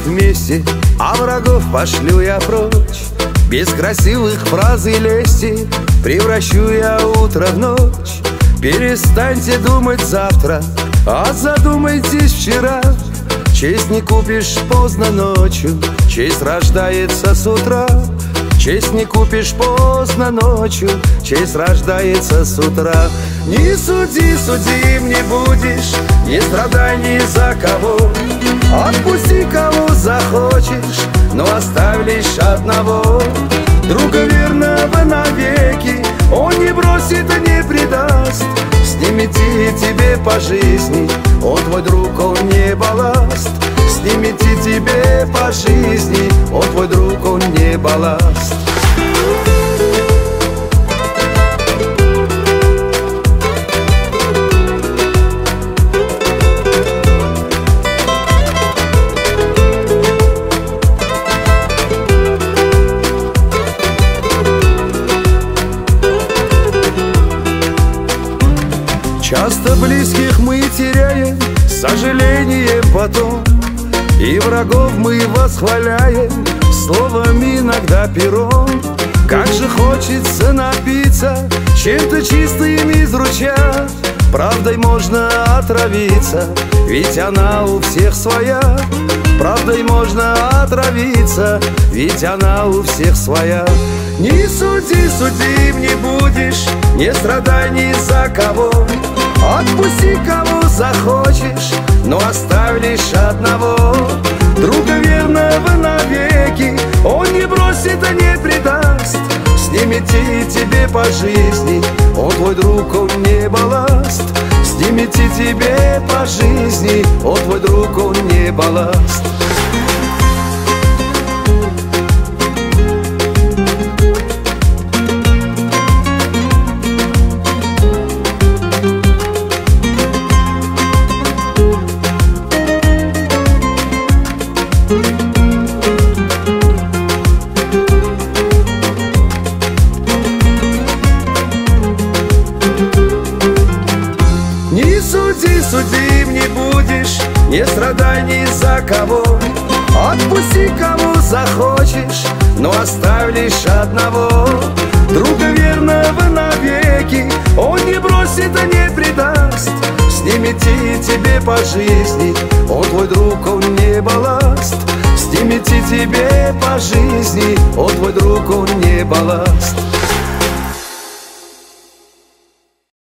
вместе, а врагов пошлю я прочь. Без красивых фраз и лести превращу я утро в ночь. Перестаньте думать завтра, а задумайтесь вчера. Честь не купишь поздно ночью, честь рождается с утра. Честь не купишь поздно ночью, честь рождается с утра. Не суди, судим не будешь, не страдай ни за кого. Отпусти, кого захочешь, но оставь лишь одного. Друга верного навеки он не бросит и не предаст. С ним идти тебе по жизни, он твой друг, он не балласт. С ним идти тебе по жизни, он твой друг, он не балласт. Часто близких мы теряем, с сожалением потом, и врагов мы восхваляем словом, иногда пером. Как же хочется напиться чем-то чистым из ручья. Правдой можно отравиться, ведь она у всех своя. Правдой можно отравиться, ведь она у всех своя. Не суди, судим не будешь, не страдай ни за кого. Отпусти, кого захочешь, но оставь лишь одного. Друга верного навеки он не бросит и не предаст. С ним идти тебе по жизни, он твой друг, он не балласт. С ним идти тебе по жизни, он твой друг, он не балласт. Не суди, судим не будешь, не страдай ни за кого. Отпусти, кого захочешь, но оставь лишь одного. Друга верного навеки он не бросит и не предаст. С ним идти тебе по жизни, он твой друг, он не балласт. С ним идти тебе по жизни, он твой друг, он не балласт.